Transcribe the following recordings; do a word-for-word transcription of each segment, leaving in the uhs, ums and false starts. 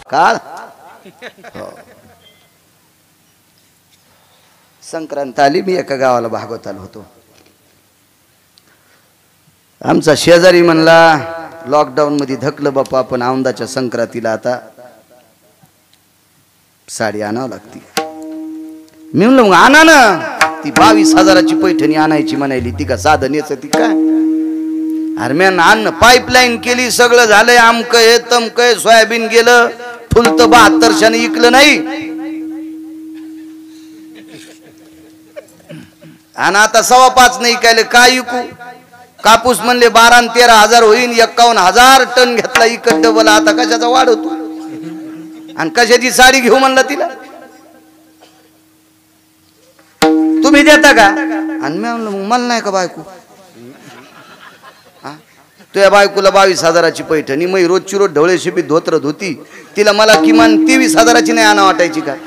काळ हो. संक्रांत आली, मी एका गावाला भागवत आलो होतो. आमचा शेजारी म्हणला लॉकडाऊन मध्ये धकलं बाप्पा, पण औंदाच्या संक्रांतीला आता साडी आणावं लागती. मी म्हणलं मग आणा ना. ती बावीस हजाराची पैठणी आणायची म्हणायली. ती का साधन याच ती काय अरे मॅन अन्न पाईपलाईन केली, सगळं झालंय, आमकय तमकय, सोयाबीन गेलं, फुलत बहात्तरशाने इकलं नाही. आणि आता सव्वा पाच नाही काय काय इकू. कापूस म्हणले बारा आणि तेरा हजार होईन, एक्कावन्न हजार टन घेतला इकट डबल. आता कशाचा वाढवतो आणि कशाची साडी घेऊ म्हणला तिला. तुम्ही देता का? आणि मी म्हणलं मला नाही का बायको. तुझ्या बायकोला बावीस हजाराची पैठणी, मग रोजची रोज ढवळे शिपी धोत्र धोती, तिला मला किमान तेवीस हजाराची नाही आणा वाटायची का?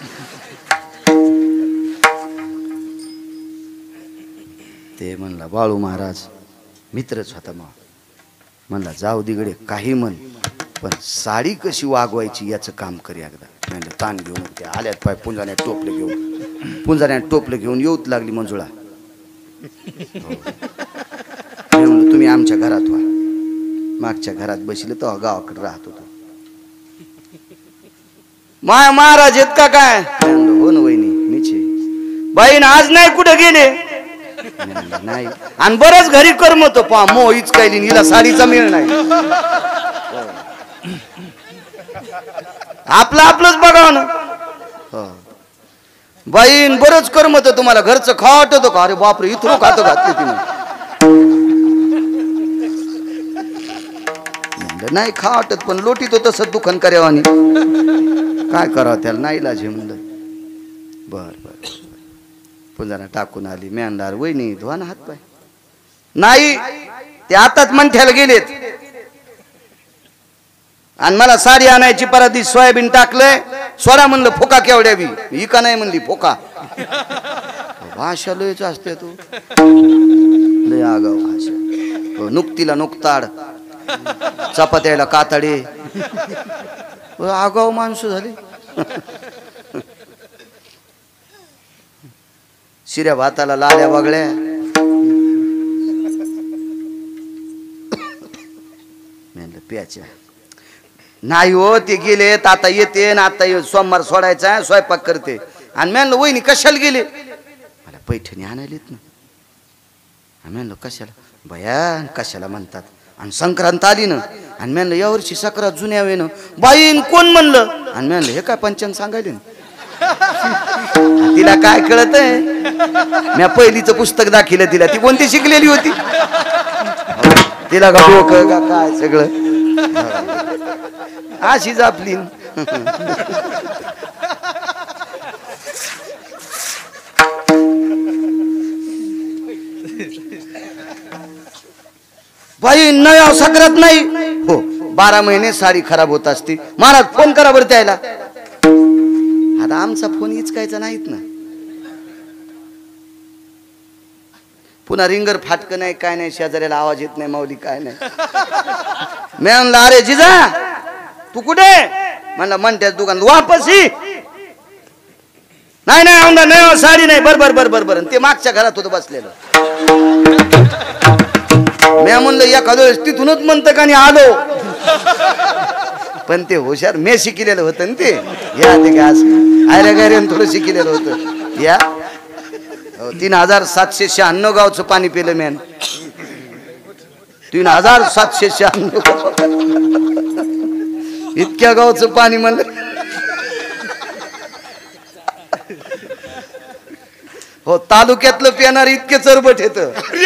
ते म्हणला बाळू महाराज मित्रच होता. मग म्हणला जाऊ दिगडे काही म्हण, पण साडी कशी वागवायची याचं काम कर एकदा. म्हणलं ताण घेऊन ते आल्यात पाय पुंजाने टोपले घेऊन, पुंजाने टोपले घेऊन येऊत लागली मंजुळा. म्हणलं तुम्ही आमच्या घरात व्हा. मागच्या घरात बसले तेव्हा गावाकडे राहत होतो. माय महाराज येत का काय? हो ना वहिनी मीचे. बाईन आज नाही कुठे गेले? नाही. आणि बरंच घरी करमतो पा मो हीच काय हिला साडीचा मेळ नाही. आपलं आपलंच बघाव ना. बाईन बरंच करमत तुम्हाला, घरचं खावट होतं का? अरे बापरे इथं खातं घातली तिने. नाही खा वाटत, पण लोटीत होत तसं दुखन करावानी. काय करावं त्याला, नाही लाजे म्हणलं. बर बर पुंजाना टाकून आली. मी आणणार वहिनी धुवा ना हात पाय. नाही ते आताच मंठ्याला गेलेत. आणि मला साडी आणायची, परत सोयाबीन टाकलंय. स्वरा म्हणलं फोका केवढ्यावी, ही का नाही म्हणली फोका. भाषा लयच असते तू, लय आगाव भाषा. नुकतीला नुकताड, चपात्याला कातडे, आगाव माणसं झाली. शिऱ्या भाताला लाल्या वगळ्या. प्याच्या नाही हो, ते गेलेत आता येते ना. आता सोमवार सोडायचा स्वयंपाक करते. आणि म्हणलं वहिनी कशाला गेले? मला पैठणी आणायलेत ना. म्हणलं कशाला? बया कशाला म्हणतात. आणि संक्रांत आली ना. आणि म्हणलं यावर्षी सक्रात जुन्या वे ना. बाईन कोण म्हणलं? आणि म्हणलं हे काय पंचांग सांगायले ना. तिला काय कळत आहे? मी पहिलीचं पुस्तक दाखिलं तिला. ती कोणती शिकलेली होती? तिला का डोकं का काय सगळं अशीच आपली. बाई नया सक्रात नाही हो. बारा महिने साडी खराब होत असती. महाराज फोन करा बरं त्याला. आता आमचा फोन इचकायचा नाहीत ना. पुन्हा रिंगर फाटकं नाही काय नाही, शेजाऱ्याला आवाज येत नाही, माऊली काय नाही. मी म्हणलं अरे जिजा तू कुठे? म्हणलं म्हणतेच दुकान वापस ही. नाही नाही आमदा नाही साडी नाही. बर बर बर बर बर. ते मागच्या घरात होतं बसलेलं. मी म्हणलं एखाद्या वेळेस तिथूनच म्हणतं का नाही आलो. पण ते हुशार मी शिकलेलं होतं ना. ते या ते काय असं आयऱ्या गायऱ्यानं थोडं शिकलेलं होतं. या तीन हजार सातशे शहाण्णव गावचं पाणी पिलं मॅन. तीन हजार सातशे शहाण्णव इतक्या गावचं पाणी म्हणलं. हो तालुक्यातलं पिणार इतके चरबट येत.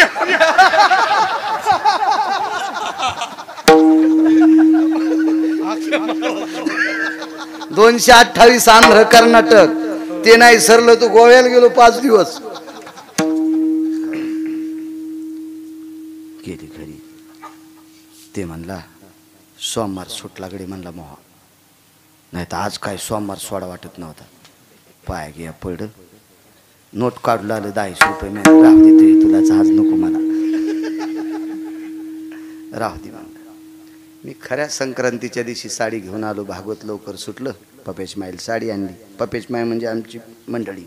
दोनशे अठ्ठावीस आंध्र कर्नाटक. ते नाही सरलं तू गोव्याला गेलो पाच दिवस. गेली घरी. ते म्हणला सोमवार सुटला गडी. म्हणला मोहा नाही तर आज काय सोमवार सोडा वाटत नव्हता. पाय घ्या पड नोट काढू लागलं दहाशे रुपये. मी राहू दे तुलाच आज नको मला. राहू दे मग मी खऱ्या संक्रांतीच्या दिवशी साडी घेऊन आलो. भागवत लवकर सुटलं. पपेश माईल साडी आणली. पपेश माय म्हणजे आमची मंडळी.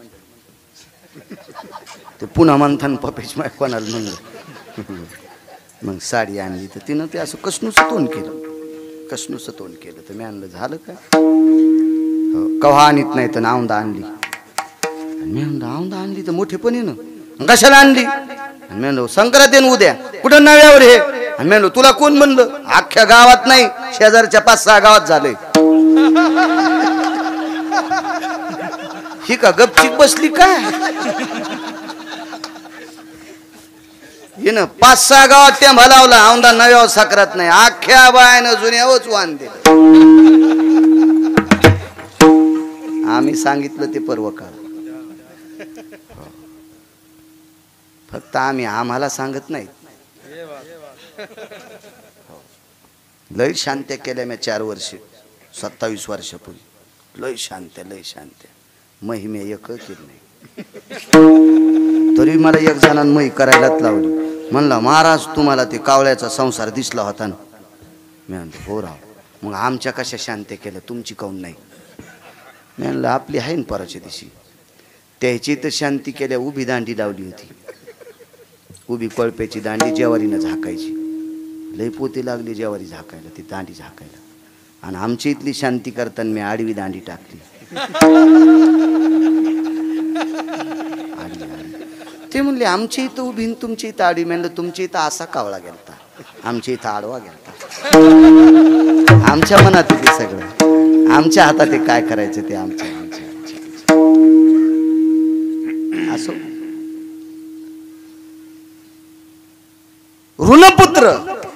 ते पुन्हा म्हणताना पपेश माय कोणाला म्हणलं. मग साडी आणली तर तिनं ते असं कसनूचं तोंड केलं. कसनूचं तोंड केलं तर मी आणलं झालं काय. कव्हा आणत नाही तर औंदा आणली. मी म्हणलं औंदा आणली तर मोठेपणीनं कशाला आणली. मी म्हणलो संक्रांती उद्या कुठं नव्यावर हे. आणि म्हणलो तुला कोण म्हणलं. अख्ख्या गावात नाही शेजारच्या पाच सहा गावात झालंय. ही का गपचिक बसली काय. हे ना पाच सहा गावात त्या भलावला औंदा नव्यावर साखरात नाही. अख्ख्या बायानं जुन्यावच वाहन दिलं. आम्ही सांगितलं ते पर्व काळ. फक्त आम्ही आम्हाला सांगत नाही. लय शांत्या केल्या मी चार वर्ष सत्तावीस वर्षापूर्वी. लय शांत्या लय शांत्या महिमे एक केली नाही. तरी मला एक जणांना मही करायलाच लावली. म्हणला महाराज तुम्हाला ते कावळ्याचा संसार दिसला होता ना. मी म्हणतो हो राव. मग आमच्या कशा शांत्या केल्या तुमची काऊन नाही. मी म्हणलं आपली आहे ना परवाच्या दिवशी. त्याची तर शांती केल्या उभी दांडी लावली होती. उभी कळप्याची दांडी ज्वारीनं झाकायची. लय पोती लागली ज्वारी झाकायला ती दांडी झाकायला. आणि आमची इथली शांती करताना मी आडवी दांडी टाकली. ते म्हणले आमची इथं उभी तुमची इथं आडवी. म्हणलं तुमची इथं असा कावळा गेलता आमच्या इथं आडवा गेलता. आमच्या मनात ते सगळं आमच्या हातात ते काय करायचं ते आमच्या आमच्या असो. ऋणपुत्र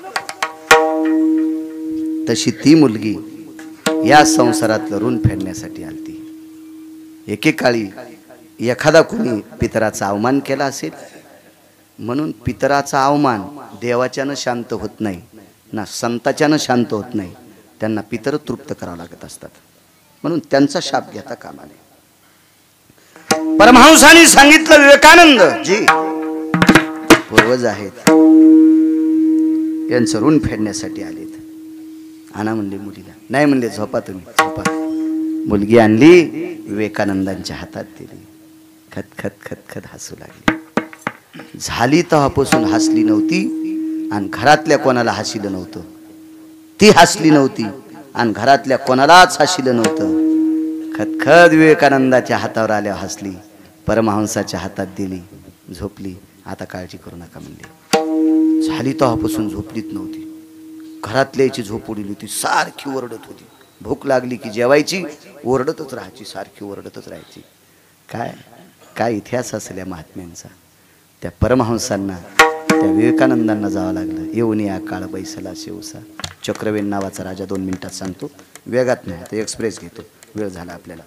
तशी ती मुलगी या संसारातलं ऋण फेडण्यासाठी आलती. एकेकाळी एखादा कोणी पितराचा अवमान केला असेल म्हणून पितराचा अवमान देवाच्यानं शांत होत नाही ना संताच्यानं शांत होत नाही. त्यांना पितर तृप्त करावं लागत असतात. म्हणून त्यांचा शाप घेता कामा नये. परमहंसांनी सांगितलं विवेकानंद जी पूर्वज आहेत यांचं ऋण फेडण्यासाठी आलेत. आणा म्हणले मुलीला. नाही म्हणले झोपा तुम्ही झोपा. मुलगी आणली विवेकानंदांच्या हातात दिली. खत खत खत खत हसू लागली. झाली तेव्हापासून हसली नव्हती आणि घरातल्या कोणाला हसिलं नव्हतं. ती हसली नव्हती आणि घरातल्या कोणालाच हसिलं नव्हतं. खतखत विवेकानंदाच्या हातावर आल्यावर हसली. परमहंसाच्या हातात दिली. झोपली. आता काळजी करू नका म्हणले. झाली तेव्हापासून झोपलीच नव्हती. घरातल्याची झोप उडली होती. सारखी ओरडत होती. भूक लागली की जेवायची ओरडतच राहायची. सारखी ओरडतच राहायची. काय काय इतिहास असल्या महात्म्यांचा. त्या परमहंसांना त्या विवेकानंदांना जावं लागलं. येऊन या काळ बैसला शिवसा. चक्रवेन नावाचा राजा दोन मिनिटात सांगतो. वेगात नाही तर एक्सप्रेस घेतो. वेळ झाला आपल्याला.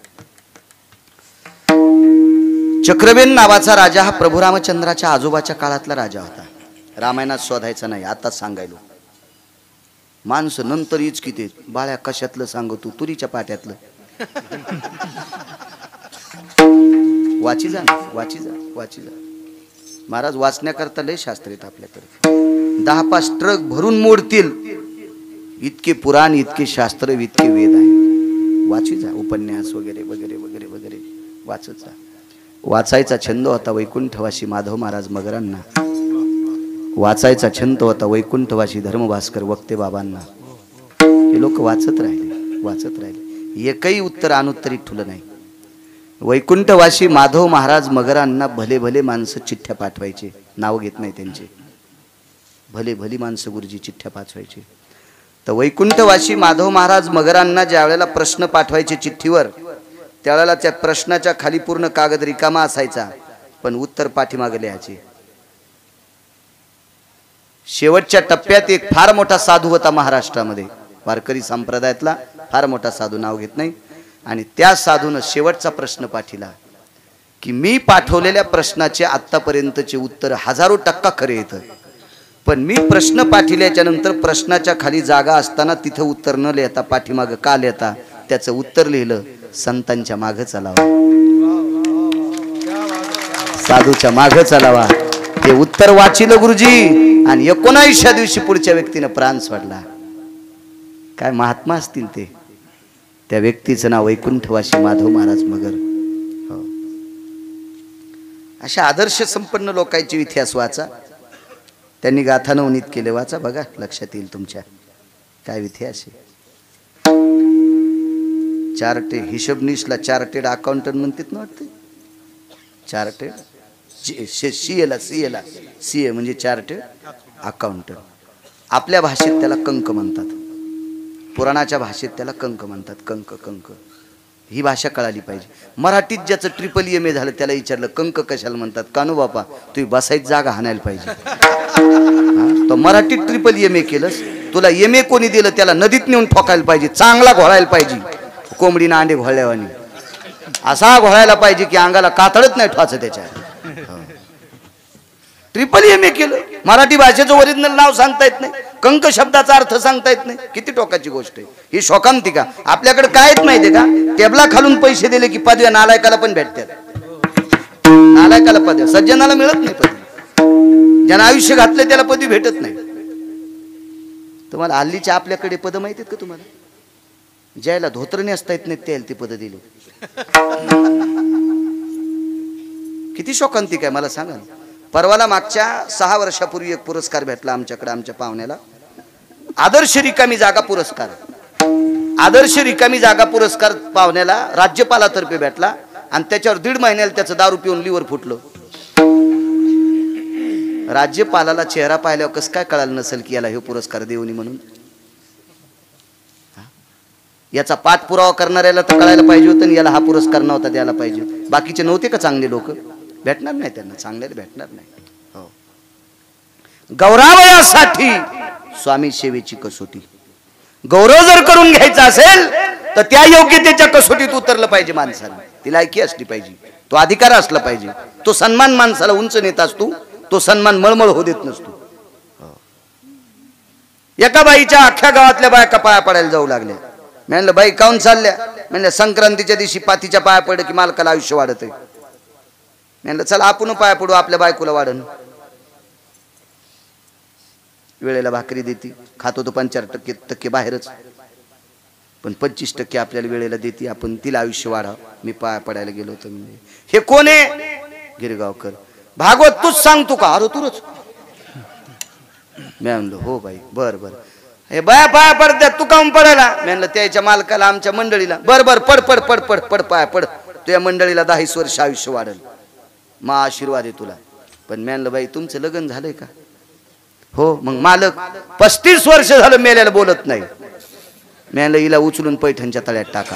चक्रवेन नावाचा राजा हा प्रभू रामचंद्राच्या आजोबाच्या काळातला राजा होता. रामायणात शोधायचा नाही आताच सांगायलो. माणसं नंतर इचकिते बाळ्या कशातलं सांगतो तुरीच्या पाट्यातलं. वाची जा ना वाची जा वाची जा. महाराज वाचण्याकरता लय शास्त्र आहेत आपल्याकडे. दहा पाच ट्रक भरून मोडतील इतके पुराण इतके शास्त्र इतके वेद आहे. वाची जा. उपन्यास वगैरे वगैरे वगैरे वगैरे वाचत जा. वाचायचा छंद होता वैकुंठवासी माधव महाराज मगरांना. वाचायचा छंद होता वैकुंठवासी धर्मभास्कर वक्ते बाबांना. हे लोक वाचत राहिले वाचत राहिले. एकही उत्तर अनुत्तरित ठुलं नाही. वैकुंठवासी माधव महाराज मगरांना भले भले माणसं चिठ्ठ्या पाठवायचे. नाव घेत नाही त्यांचे. भले भली माणसं गुरुजी चिठ्ठ्या पाठवायचे. तर वैकुंठवासी माधव महाराज मगरांना ज्या वेळेला प्रश्न पाठवायचे चिठ्ठीवर त्यावेळेला त्या प्रश्नाच्या खाली पूर्ण कागद रिकामा असायचा पण उत्तर पाठीमागे लिहायचे. शेवटच्या टप्प्यात एक फार मोठा साधू होता महाराष्ट्रामध्ये. वारकरी संप्रदायातला फार मोठा साधू. नाव घेत नाही. आणि त्या साधूनं शेवटचा प्रश्न पाठिला की मी पाठवलेल्या प्रश्नाचे आत्तापर्यंतचे उत्तर हजारो टक्का खरे येतं पण मी प्रश्न पाठिल्याच्या नंतर प्रश्नाच्या खाली जागा असताना तिथं उत्तर न लिहिता पाठीमागं का लिहिता त्याचं उत्तर लिहिलं. संतांच्या मागं चालावा साधूच्या मागं चालावा. ते उत्तर वाचिलं गुरुजी आणि एकोणावीसच्या दिवशी पुढच्या व्यक्तीनं प्राण सोडला. काय महात्मा असतील ते. त्या व्यक्तीचं नाव वैकुंठवासी माधव महाराज मगर. हो. अशा आदर्श संपन्न लोकांचे इतिहास वाचा. त्यांनी गाथा नवनीत केले, वाचा बघा, लक्षात येईल तुमच्या काय इतिहास आहे. चार्टेड हिशोबनीसला चार्टेड अकाउंटंट म्हणतात ना वाटते. चार्टेड सी एला सी एला सी ए म्हणजे चार्टेड अकाउंटंट. आपल्या भाषेत त्याला कंक म्हणतात, पुराणाच्या भाषेत त्याला कंक म्हणतात. कंक कंक ही भाषा कळाली पाहिजे. मराठीत ज्याचं ट्रिपल एम ए झालं त्याला विचारलं कंक कशाला म्हणतात, कानू बापा तुम्ही बसायची जागा हाणायला पाहिजे. तो मराठीत ट्रिपल एम ए केलंस, तुला एम ए कोणी दिलं त्याला नदीत नेऊन ठोकायला पाहिजे, चांगला घोळायला पाहिजे. कोंबडीनं अंडे घोळल्यावानी असा घोळायला पाहिजे की अंगाला कातळत नाही ठोच त्याच्या. ट्रिपल एम ए केलं, मराठी भाषेचं ओरिजिनल नाव सांगता येत नाही, कंक शब्दाचा अर्थ सांगता येत नाही. किती टोकाची गोष्ट आहे ही. शोकांतिका आपल्याकडे काय येत माहितीये का, टेबला खालून पैसे दिले की पदव्या नालायकाला पण भेटतात. नालायकाला पदव्या, सज्जनाला मिळत नाही पदवी. ज्यानं आयुष्य घातले त्याला पदवी भेटत नाही. तुम्हाला हल्लीच्या आपल्याकडे पद माहिती आहेत का तुम्हाला, ज्याला धोतर नेसता येत नाही त्याला ते पद दिले. किती शोकांतिका आहे मला सांगा. परवाला मागच्या सहा वर्षापूर्वी एक पुरस्कार भेटला आमच्याकडे, आमच्या पाहुण्याला. आदर्श रिकामी जागा पुरस्कार. आदर्श रिकामी जागा पुरस्कार पाहुण्याला राज्यपालातर्फे भेटला आणि त्याच्यावर दीड महिन्याला त्याचं दारू पिऊन लिव्हर फुटलं. राज्यपालाला चेहरा पाहिल्यावर कसं काय कळालं नसेल की याला हे पुरस्कार देऊनी म्हणून. याचा पाठपुरावा करणाऱ्याला तर कळायला पाहिजे होतं आणि याला हा पुरस्कार नव्हता द्यायला पाहिजे. बाकीचे नव्हते का चांगले लोक, भेटणार नाही त्यांना, चांगल्याला भेटणार नाही. हो. गौरवासाठी स्वामी सेवेची कसोटी. गौरव जर करून घ्यायचा असेल तर त्या योग्यतेच्या कसोटीत उतरलं पाहिजे माणसाला. ती लायकी असली पाहिजे, तो अधिकार असला पाहिजे, तो सन्मान माणसाला उंच नेत असतो, तो सन्मान मळमळ होऊ देत नसतो. एका बाईच्या अख्ख्या गावातल्या बायका पाया पडायला जाऊ लागल्या. म्हणलं बाई काऊन चालल्या, म्हणलं संक्रांतीच्या दिवशी पातीच्या पाया पडलं की मालकाला आयुष्य वाढत आहे. म्हणलं चला आपण पाया पडू, आपल्या बायकोला वाढन. वेळेला भाकरी देते, खातो तो पंचार टक्के टक्के बाहेरच, पण पंचवीस टक्के आपल्याला वेळेला देते, आपण तिला आयुष्य वाढाव. मी पाया पडायला गेलो होतो. हे कोण आहे, गिरगावकर. भागवत तूच सांगतो का, अरे तुरच. मी म्हणलो हो बाई, बर बर. हे बाया पाया पडत्यात, तू काऊन पडायला. म्हणलं त्याच्या मालकाला, आमच्या मंडळीला. बर बर पड पड पड पड पड पाया पड, तुझ्या मंडळीला दहावीस वर्ष आयुष्य वाढल, मा आशीर्वाद आहे तुला. पण म्हणलं बाई तुमचं लग्न झालंय का. हो. मग मालक पस्तीस वर्ष झालं मेल्याला बोलत नाही. म्हणलं हिला उचलून पैठणच्या तळ्यात टाका.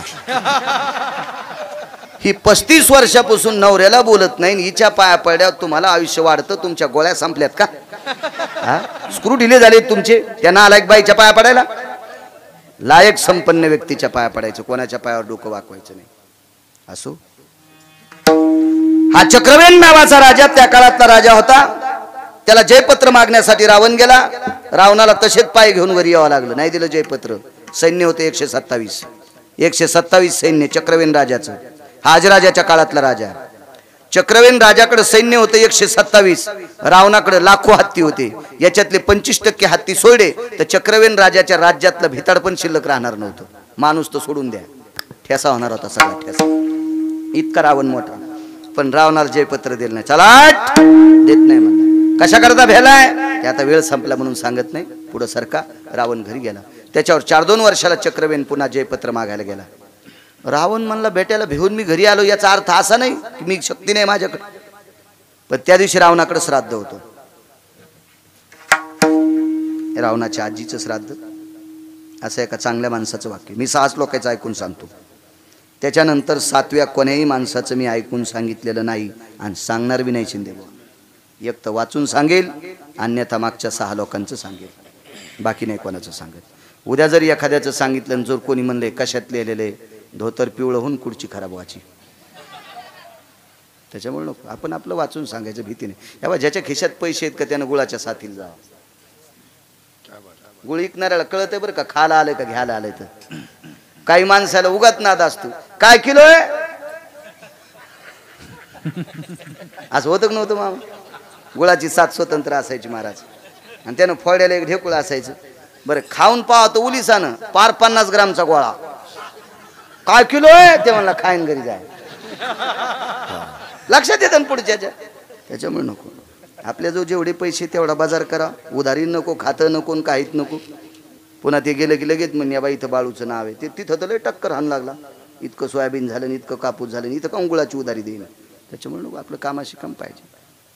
ही पस्तीस वर्षापासून नवऱ्याला बोलत नाही, हिच्या पाया पडल्यावर तुम्हाला आयुष्य वाढतं. तुमच्या गोळ्या संपल्यात का, स्क्रू ढिले झाले तुमचे. त्यांना नालायक बाईच्या पाया पडायला. लायक संपन्न व्यक्तीच्या पाया पडायचं, कोणाच्या पायावर डोकं वाकवायचं नाही. असो. हा चक्रवेन नावाचा राजा त्या काळातला राजा होता. त्याला जयपत्र मागण्यासाठी रावण गेला. रावणाला तसेच पाय घेऊन वर यावं लागलं, नाही दिलं जयपत्र. सैन्य होते एकशे सत्तावीस एकशे सत्तावीस सैन्य चक्रवेन राजाचं. हाजराजाच्या काळातला राजा. चक्रवेन राजाकडे सैन्य होते एकशे सत्तावीस, रावणाकडे लाखो हत्ती होते. याच्यातले पंचवीस टक्के हत्ती सोडले तर चक्रवेन राजाच्या राज्यातलं भिताड पण शिल्लक राहणार नव्हतं. माणूस तो सोडून द्या, ठेसा होणार होता सगळा ठेसा. इतका रावण मोठा. पण रावणाला जयपत्र दिलं नाही. चला देत नाही म्हणला. कशा करता भेलाय ते आता वेळ संपला म्हणून सांगत नाही. पुढे सरका. रावण घरी गेला. त्याच्यावर चार दोन वर्षाला चक्रवेन पुन्हा जयपत्र मागायला गेला. रावण म्हणला बेट्याला भिवून मी घरी आलो, याचा अर्थ असा नाही की मी शक्ती नाही माझ्याकडे. पण त्या दिवशी रावणाकडे श्राद्ध होतं. रावणाच्या आजीचं श्राद्ध. असं एका चांगल्या माणसाचं वाक्य मी सहाच लोकांचं ऐकून सांगतो. त्याच्यानंतर सातव्या कोण्याही माणसाचं मी ऐकून सांगितलेलं नाही आणि सांगणार बी नाही. शिंदेबा एक तर वाचून सांगेल, अन्यथा मागच्या सहा लोकांचं सांगेल, बाकी नाही कोणाचं सांगत. उद्या जर एखाद्याचं सांगितलं जर कोणी म्हणले कशात लिहिलेले, धोतर पिवळं होऊन कुडची खराब व्हायची. त्याच्यामुळे नको, आपण आपलं वाचून सांगायचं भीती नाही. याबा ज्याच्या खिशात पैसे आहेत का त्यानं गुळाच्या साथीला जावं. गुळ विकणाऱ्याला कळत आहे बरं का, खायला आलंय का घ्यायला आलंय. तर काही माणसाला उगाच नाद असतो. काय किलो आहे असं होतं नव्हतं मामा. गुळाची साथ स्वतंत्र असायची महाराज, आणि त्यानं फोड्याला एक ढेकुळ असायचं. बरं खाऊन पाहतो उलिसानं पार पन्नास ग्रामचा गोळा काय किलो आहे ते म्हणला खाईन घरी जाय लक्षात येतं पुढच्याच्या त्याच्यामुळे नको आपल्या जो जेवढे पैसे तेवढा बाजार करा उधारी नको खातं नको काहीच नको पुन्हा ते गेलं की लगेच म्हण या बाई इथं बाळूचं नाव आहे ते तिथं तर लय टक्कर हाण लागला इतकं सोयाबीन झालं इतकं कापूस झालं इथं कंगुळाची उधारी देईन त्याच्यामुळे नको आपलं कामाशी काम पाहिजे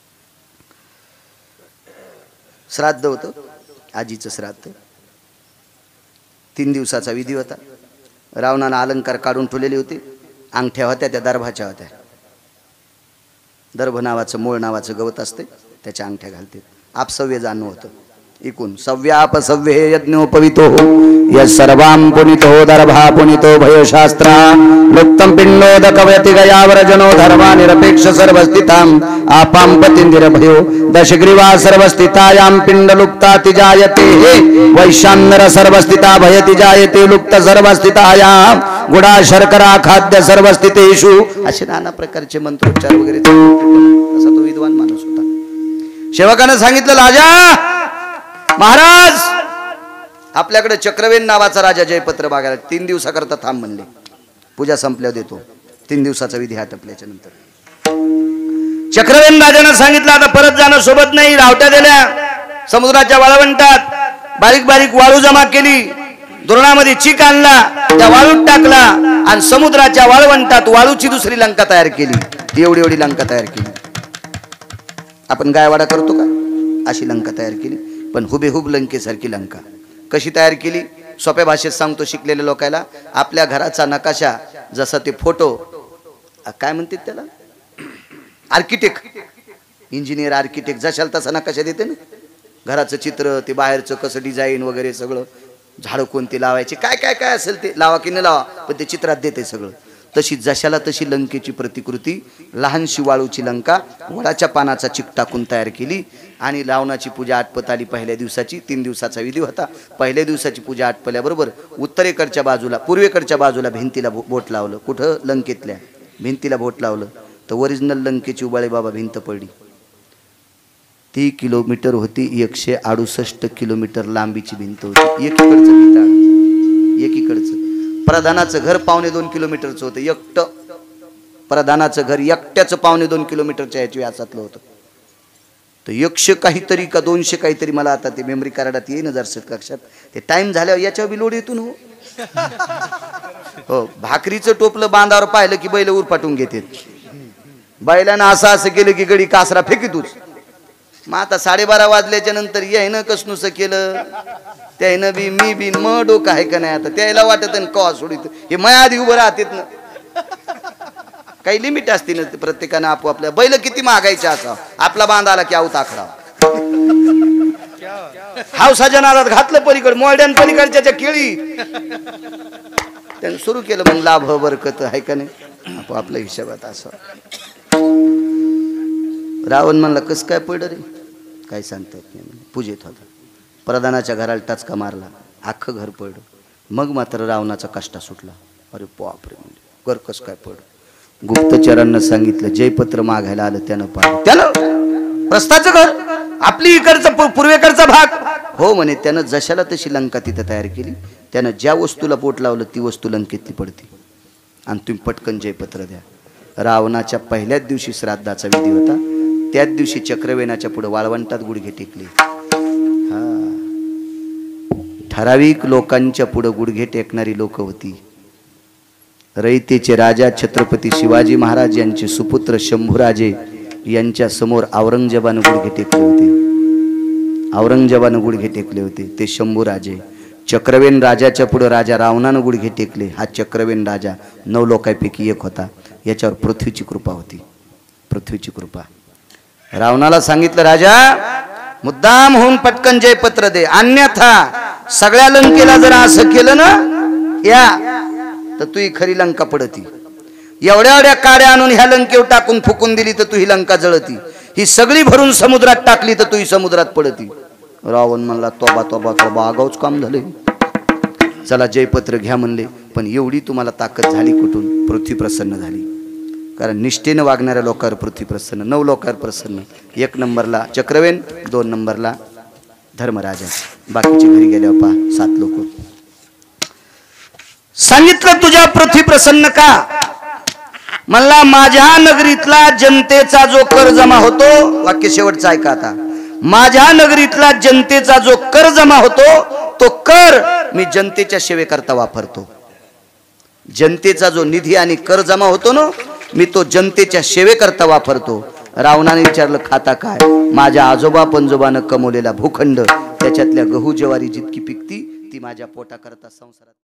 श्राद्ध होतं आजीचं श्राद्ध तीन दिवसाचा विधी होता रावणानं अलंकार काढून ठेवलेले होते अंगठ्या होत्या त्या दर्भाच्या होत्या दर्भ नावाचं मूळ नावाचं गवत असते त्याच्या अंगठ्या घालते आपसव्य जाणं होतं इकून सव्यापसव्ये यज्ञोपवितो यस् सर्वां पुनितो दर्भा पुनितो भयशास्त्रा लुप्तं पिण्डोदकवयति गयाव्रजनो धर्मा निरपेक्ष सर्वस्थिताम् आपां पतिन्दिर भयो दशग्रीवा सर्वस्थितायां पिण्डलुप्ता तिजायते वैशान्नर सर्वस्थिता भयति जायते लुप्त सर्वस्थितायां गुडा शर्करा खाद्य सर्वस्थितेषु असे नाना प्रकारचे मंत्रोच्चार वगैरे असा तो विद्वान माणूस होता सेवकानं सांगितलं राजा महाराज आपल्याकडे चक्रवेन नावाचा राजा जयपत्र मागायला तीन दिवसाकरता थांब म्हणले पूजा संपल्या देतो तीन दिवसाचा विधी आटपल्याच्या नंतर चक्रवेन राजाने सांगितलं आता परत जाणं सोबत नाही रावट्या दिल्या समुद्राच्या वाळवंटात बारीक बारीक वाळू जमा केली धोरणामध्ये चीक आणला त्या वाळूत टाकला आणि समुद्राच्या वाळवंटात वाळूची दुसरी लंका तयार केली ती एवढी एवढी लंका तयार केली आपण गायवाडा करतो का अशी लंका तयार केली पण हुबेहूब लंकेसारखी लंका कशी तयार केली सोप्या भाषेत सांगतो शिकलेल्या लोकांना आपल्या घराचा नकाशा जसा ते फोटो काय म्हणतात त्याला आर्किटेक्ट इंजिनियर आर्किटेक्ट जशाल तसा नकाशा देते ना घराचं चित्र ते बाहेरचं कसं डिझाईन वगैरे सगळं झाडं कोणती लावायची काय काय काय असेल ते लावा की न लावा पण ते चित्रात देते सगळं तशी जशाला तशी लंकेची प्रतिकृती लहानशी वाळूची लंका वडाच्या पानाचा चिक टाकून तयार केली आणि रावणाची पूजा आटपत आली पहिल्या दिवसाची तीन दिवसाचा विधी होता पहिल्या दिवसाची पूजा आटपल्याबरोबर उत्तरेकडच्या बाजूला पूर्वेकडच्या बाजूला भिंतीला बोट लावलं कुठं लंकेतल्या भिंतीला बोट लावलं तर ओरिजिनल लंकेची उबाळे बाबा भिंत पडली ती किलोमीटर होती एकशे अडुसष्ट किलोमीटर लांबीची भिंत होती एकीकडचं भिंत एकीकडचं प्रधानाचं घर पावणे दोन किलोमीटरचं होतं एकटं प्रधानाचं घर एकट्याचं पावणे दोन किलोमीटरच्या याच्या व्यासातलं होतं तर एकशे काहीतरी का दोनशे काहीतरी मला आता ते मेमरी कार्डात येईन जर कक्षात ते टाइम झाल्यावर याच्यावर बी लोड येतून हो हो भाकरीचं टोपलं बांधावर पाहिलं की बैल उरपाटून घेते बैलानं असं असं केलं की गडी कासरा फेकीतूच मग आता साडेबारा वाजल्याच्या नंतर यायनं कसनुसं केलं त्यानं बी मी बी म डोकं आहे का नाही आता त्याला वाटत कवा सोडित हे मया आधी उभं राहतेत ना काही लिमिट असते ना प्रत्येकानं आपोआपल्या बैल किती मागायचे असा आपला बांधाला की आऊत आखडा हावसाच्या नादात घातलं पलीकड मोड्यान पलीकडच्या केळी त्यानं सुरू केलं मग लाभ बरकत आहे का नाही आपोआपल्या हिशोबात असं रावण म्हणला कस काय पडलं रे काय सांगता येत नाही पूजेत होता प्रधानाच्या घराला टाचका मारला अख्खं घर पडलं मग मात्र रावणाचा कष्टा सुटला अरे बापरे म्हणजे घर कस काय पडलं गुप्तचरांना सांगितलं जयपत्र मागायला आलं त्यानं पाहिलं त्यानं प्रस्थाचं घर आपली इकडचं पूर्वेकडचा भाग हो म्हणे त्यानं जशाला तशी लंका तिथं तयार केली त्यानं ज्या वस्तूला बोट लावलं ती वस्तू लंकेतली पडती आणि तुम्ही पटकन जयपत्र द्या रावणाच्या पहिल्याच दिवशी श्राद्धाचा विधी होता त्याच दिवशी चक्रवेनाच्या पुढे वाळवंटात गुडघे टेकले हा ठराविक लोकांच्या पुढे गुडघे टेकणारी लोक होती रयतेचे राजा छत्रपती शिवाजी महाराज यांचे सुपुत्र शंभूराजे यांच्या समोर औरंगजेबानं गुडघे टेकले होते औरंगजेबानं गुडघे टेकले होते ते शंभूराजे चक्रवेन राजाच्या पुढे राजा रावणानं गुडघे टेकले हा चक्रवेन राजा नऊ लोकांपैकी एक होता याच्यावर पृथ्वीची कृपा होती पृथ्वीची कृपा रावणाला सांगितलं राजा मुद्दाम होऊन पटकन जयपत्र दे अन्यथा सगळ्या लंकेला जर असं केलं ना या तर तू ही खरी लंका पडती एवढ्या एवढ्या काड्या आणून ह्या लंकेवर टाकून फुकून दिली तर तू ही लंका जळती ही सगळी भरून समुद्रात टाकली तर तू ही समुद्रात पडती रावण म्हणला तोबा तोबा तोबा आगाऊच काम झाले चला जयपत्र घ्या म्हणले पण एवढी तुम्हाला ताकद झाली कुठून पृथ्वी प्रसन्न झाली कारण निष्ठेने वागणाऱ्या लोकांवर पृथ्वी प्रसन्न नऊ लोकांवर प्रसन्न एक नंबरला चक्रवेन दोन नंबरला धर्मराजा बाकीचे घरी गेल्यावर पा सात लोक. सांगितलं तुझ्या पृथ्वी प्रसन्न का? म्हणला माझ्या नगरीतला जनतेचा जो कर जमा होतो, वाक्य शेवटचं ऐका आता, माझ्या नगरीतला जनतेचा जो कर जमा होतो तो कर मी जनतेच्या सेवेकरता वापरतो. जनतेचा जो निधी आणि कर जमा होतो ना, मी तो जनतेच्या सेवेकरता वापरतो. रावणाने विचारलं खाता काय? माझ्या आजोबा पंजोबानं कमवलेला भूखंड, त्याच्यातल्या गहू ज्वारी जितकी पिकती ती माझ्या पोटाकरता संसारात